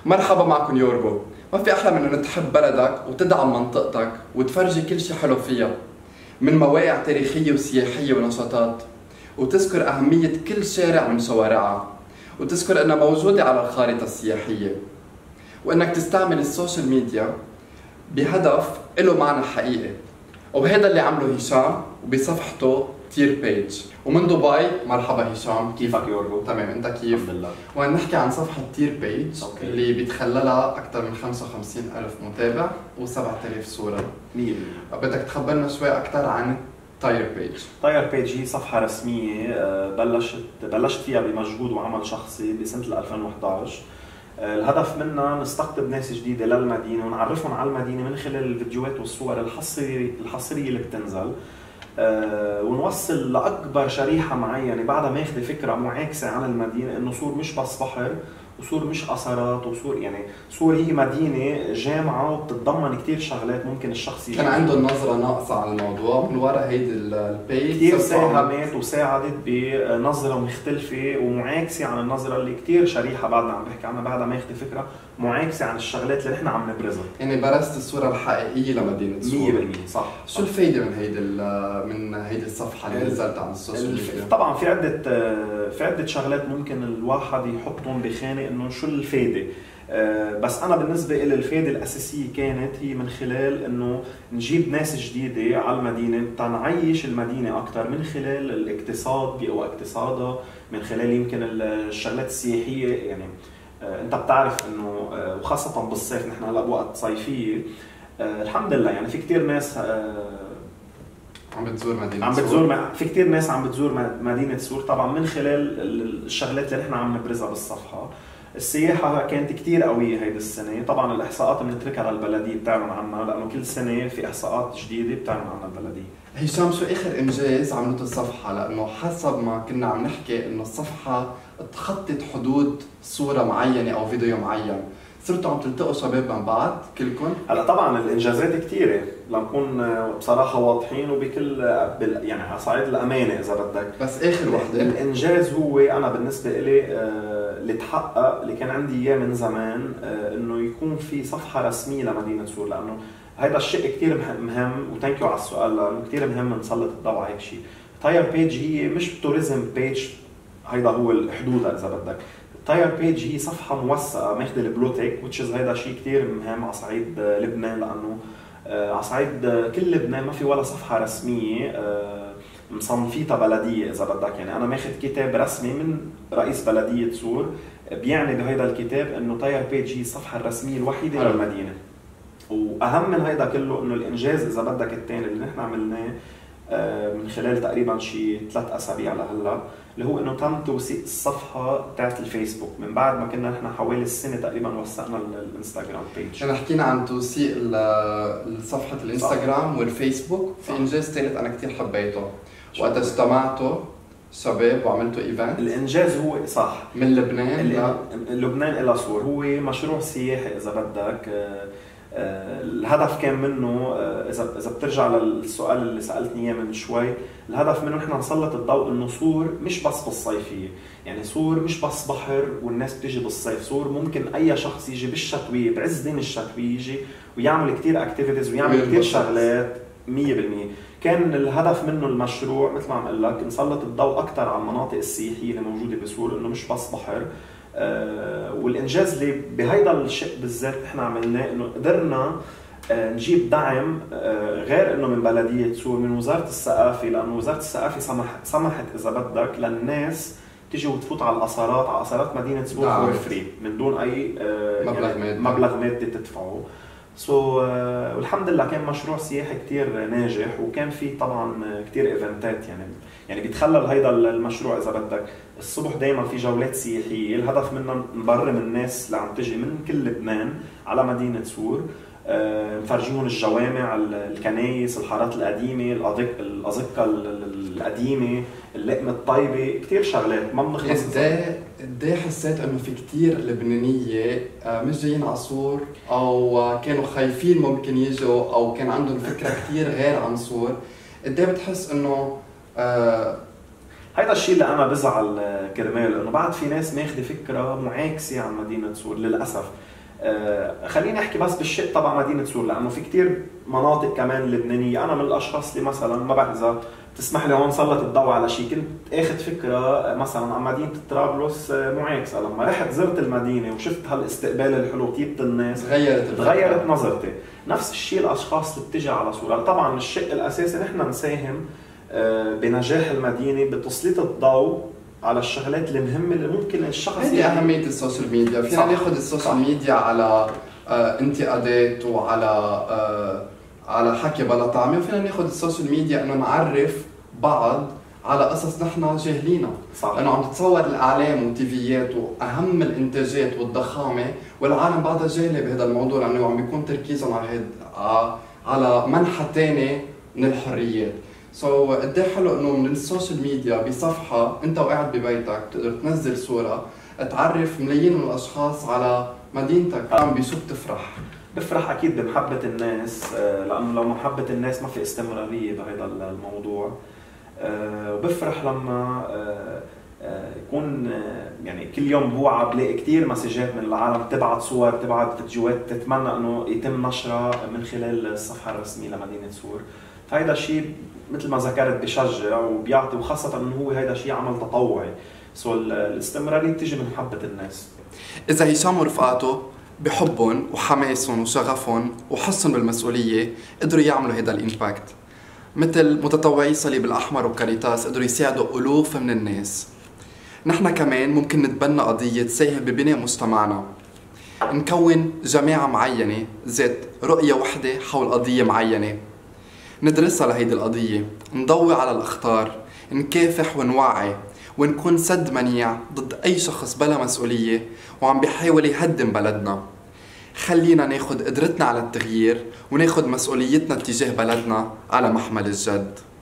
مرحبا معكم يورجو. ما في أحلى من إنه تحب بلدك وتدعم منطقتك وتفرجي كل شيء حلو فيها من مواقع تاريخية وسياحية ونشاطات، وتذكر أهمية كل شارع من شوارعها، وتذكر إنها موجودة على الخارطة السياحية، وإنك تستعمل السوشيال ميديا بهدف له معنى حقيقي. وبهذا اللي عمله هشام وبصفحته تير بيج. ومن دبي مرحبا هشام، كيفك يورجو؟ تمام، انت كيف؟ الحمد لله. وهنحكي عن صفحة تير بيج اللي بيتخللها أكثر من 55,000 متابع و7,000 صورة. 100%. بدك تخبرنا شوي أكثر عن تاير بيج؟ تاير بيج هي صفحة رسمية بلشت فيها بمجهود وعمل شخصي بسنة 2011. الهدف منها نستقطب ناس جديدة للمدينة ونعرفهم على المدينة من خلال الفيديوهات والصور الحصرية اللي بتنزل، ونوصل لأكبر شريحة معينة بعدها ماخذ فكرة معاكسة عن المدينة، إنه صور مش بس بحر وصور مش أثارات وصور، يعني صور هي مدينة جامعة وبتتضمن كتير شغلات ممكن الشخص كان عندهم نظرة ناقصة على الموضوع من وراء هيدي البيج، كتير ساهمت وساعدت بنظرة مختلفة ومعاكسة عن النظرة اللي كتير شريحة بعدنا عم بحكي عنها، بعدها ماخذ فكرة معاكسة عن الشغلات اللي نحن عم نبرزها. يعني برزت الصورة الحقيقية لمدينة سور. 100% صح. شو الفايدة من هيدي الصفحة اللي نزلت عن السوشيال ميديا؟ طبعا في عدة شغلات ممكن الواحد يحطهم بخانة انه شو الفايدة، بس انا بالنسبة لي الفايدة الاساسية كانت هي من خلال انه نجيب ناس جديدة على المدينة تنعيش المدينة اكثر من خلال الاقتصاد او اقتصادها، من خلال يمكن الشغلات السياحية. يعني انت بتعرف انه وخاصة بالصيف، نحن هلا بوقت صيفية الحمد لله، يعني في كتير ناس عم بتزور مدينة سور. في كثير ناس عم بتزور مدينة سور طبعا من خلال الشغلات اللي نحن عم نبرزها بالصفحة. السياحة كانت كثير قوية هيدي السنة، طبعا الإحصاءات بنتركها للبلدية بتعلن عنها، لأنه كل سنة في إحصاءات جديدة بتعلن عنها البلدية. هشام، شو آخر إنجاز عملته الصفحة؟ لأنه حسب ما كنا عم نحكي إنه الصفحة تخطت حدود صورة معينة أو فيديو معين، صرتوا عم تلتقوا شباب من بعض كلكم؟ هلا طبعا الانجازات كثيره لنكون بصراحه واضحين وبكل يعني على صعيد الامانه اذا بدك، بس اخر وحده الانجاز هو انا بالنسبه لي اللي تحقق اللي كان عندي اياه من زمان، انه يكون في صفحه رسميه لمدينه سور، لانه هذا الشيء كثير مهم، وثانك يو على السؤال لانه كثير مهم نسلط الضوء على هيك شيء. تاير بيج هي مش توريزم بيج، هيدا هو حدودها اذا بدك. تاير بيج هي صفحة موثقة ماخذة البلوتيك which is هيدا شيء كثير مهم على صعيد لبنان، لأنه على صعيد كل لبنان ما في ولا صفحة رسمية مصنفيتها بلدية إذا بدك. يعني أنا ماخذ كتاب رسمي من رئيس بلدية سور بيعني بهيدا الكتاب إنه تاير بيج هي الصفحة الرسمية الوحيدة للمدينة. وأهم من هيدا كله إنه الإنجاز إذا بدك الثاني اللي نحن عملناه من خلال تقريبا شي 3 أسابيع لهلا، اللي هو انه تم توثيق الصفحه تاعت الفيسبوك من بعد ما كنا نحن حوالي السنه تقريبا وثقنا الانستغرام بيج. احنا حكينا عن توثيق صفحه الانستغرام والفيسبوك. في انجاز ثالث انا كثير حبيته، وقت اجتمعتوا شباب وعملتوا ايفنت. الانجاز هو صح من لبنان لبنان الى سور، هو مشروع سياحي اذا بدك. الهدف كان منه اذا بترجع للسؤال اللي سالتني اياه من شوي، الهدف منه نحن نسلط الضوء انه سور مش بس بالصيفيه، يعني سور مش بس بحر والناس بتيجي بالصيف، سور ممكن اي شخص يجي بالشتويه بعز دين الشتويه يجي ويعمل كثير اكتيفيتيز ويعمل كثير شغلات. 100% كان الهدف منه المشروع مثل ما عم اقول لك نسلط الضوء اكثر على المناطق السياحيه اللي موجوده بسور، انه مش بس بحر. والانجاز اللي بهيدا الشيء بالذات نحن عملناه انه قدرنا نجيب دعم غير انه من بلديه سور، من وزاره الثقافه، لانه وزاره الثقافه سمحت اذا بدك للناس تيجي وتفوت على اثارات مدينه سور فور فري من دون اي مبلغ مادي تدفعه. والحمد لله كان مشروع سياحي كتير ناجح، وكان في طبعا كتير ايفنتات. يعني بيتخلل هيدا المشروع اذا بدك الصبح دائما في جولات سياحيه، الهدف منها نبرم الناس اللي عم تجي من كل لبنان على مدينه سور، نفرجيهم الجوامع، الكنايس، الحارات القديمه، الازقه القديمه، اللقمه الطيبه، كثير شغلات ما بنخلص. قد حسيت انه في كثير لبنانيه مش جايين على سور، او كانوا خايفين ممكن يجوا، او كان عندهم فكره كثير غير عن سور. قد بتحس انه هيدا الشيء اللي انا بزعل كرماله، انه بعد في ناس ماخذه فكره معاكسه عن مدينه سور للاسف. خليني احكي بس بالشق تبع مدينه سور، لانه في كثير مناطق كمان لبنانيه. انا من الاشخاص اللي مثلا ما بعرف اذا تسمح لي هون سلط الضوء على شيء، كنت اخذ فكره مثلا عن مدينه طرابلس معاكسه. لما رحت زرت المدينه وشفت هالاستقبال الحلو، طيبه الناس، تغيرت نظرتي. نفس الشيء الاشخاص اللي بتجي على سور. طبعا الشق الاساسي نحن نساهم بنجاح المدينه بتسليط الضوء على الشغلات المهمه اللي ممكن الشخص هي اهميه السوشيال ميديا. فينا ناخذ السوشيال ميديا على انتقادات وعلى على حكي بلا طعمه، وفينا ناخذ السوشيال ميديا انه نعرف بعض على قصص نحن جاهلينها. لانه عم تتصور الاعلام والتيفيات واهم الانتاجات والضخامه، والعالم بعدها جاهله بهذا الموضوع، لانه عم بيكون تركيزهم على منحى ثاني من الحريات. قد ايه حلو انه من السوشيال ميديا بصفحه انت وقاعد ببيتك تقدر تنزل صوره تعرف ملايين من الاشخاص على مدينتك. عم بشو بفرح اكيد بمحبه الناس، لانه لو محبه الناس ما في استمراريه بهذا الموضوع. وبفرح لما يكون يعني كل يوم بوعى بلاقي كثير مسجات من العالم تبعت صور، تبعت فيديوهات تتمنى انه يتم نشرها من خلال الصفحه الرسميه لمدينه سور. فهيدا الشيء مثل ما ذكرت بشجع وبيعطي، وخاصه انه هو هيدا شيء عمل تطوعي. الاستمراريه بتيجي من محبه الناس. اذا هشام ورفقاته بحبهم وحماسهم وشغفهم وحسهم بالمسؤوليه قدروا يعملوا هيدا الامباكت، مثل متطوعي صليب الاحمر وكاريتاس قدروا يساعدوا الوف من الناس. نحن كمان ممكن نتبنى قضيه تساهم ببناء مجتمعنا، نكون جماعه معينه ذات رؤيه وحده حول قضيه معينه، ندرسها لهيدي القضيه، نضوي على الاخطار، نكافح ونوعي، ونكون سد منيع ضد اي شخص بلا مسؤوليه وعم بيحاول يهدم بلدنا. خلينا ناخد قدرتنا على التغيير وناخد مسؤوليتنا اتجاه بلدنا على محمل الجد.